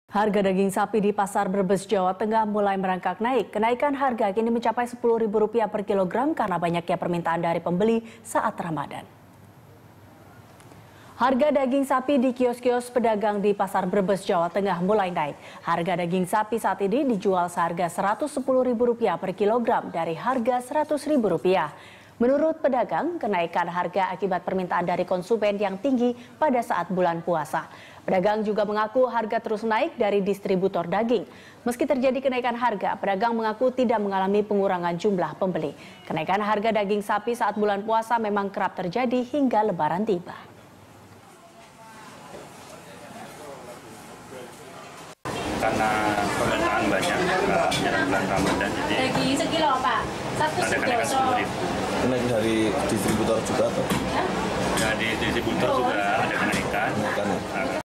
Harga daging sapi di Pasar Brebes, Jawa Tengah mulai merangkak naik. Kenaikan harga kini mencapai Rp10.000 per kilogram karena banyaknya permintaan dari pembeli saat Ramadan. Harga daging sapi di kios-kios pedagang di Pasar Brebes, Jawa Tengah mulai naik. Harga daging sapi saat ini dijual seharga Rp110.000 per kilogram dari harga Rp100.000. Menurut pedagang, kenaikan harga akibat permintaan dari konsumen yang tinggi pada saat bulan puasa. Pedagang juga mengaku harga terus naik dari distributor daging. Meski terjadi kenaikan harga, pedagang mengaku tidak mengalami pengurangan jumlah pembeli. Kenaikan harga daging sapi saat bulan puasa memang kerap terjadi hingga Lebaran tiba. Karena permintaan banyak menjelang bulan Ramadan, jadi daging sekilo Pak, ada kenaikan Rp10.000. Naik dari distributor juga atau? Dari distributor juga ada kenaikan.